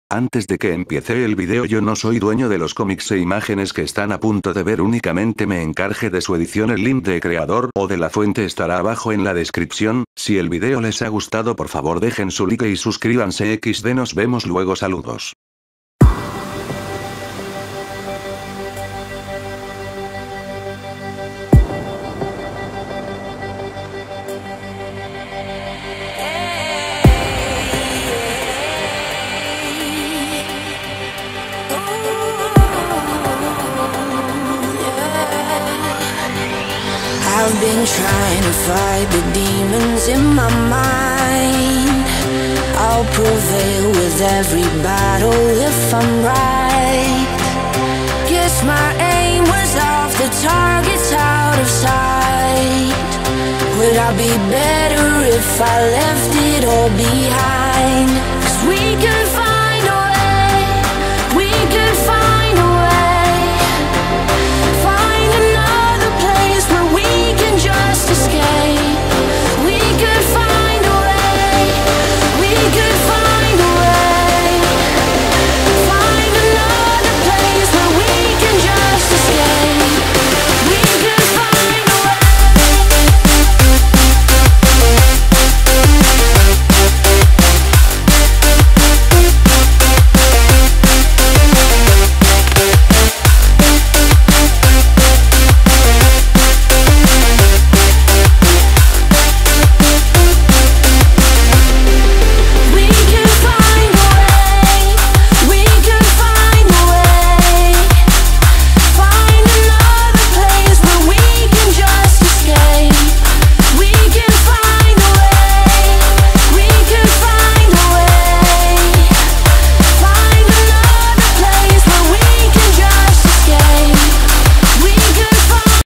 Antes de que empiece el video, yo no soy dueño de los cómics e imágenes que están a punto de ver, únicamente me encargué de su edición. El link de creador o de la fuente estará abajo en la descripción. Si el video les ha gustado, por favor dejen su like y suscríbanse. XD, nos vemos luego, saludos. I've been trying to fight the demons in my mind. I'll prevail with every battle if I'm right. Guess my aim was off, the target's out of sight. Would I be better if I left it all behind?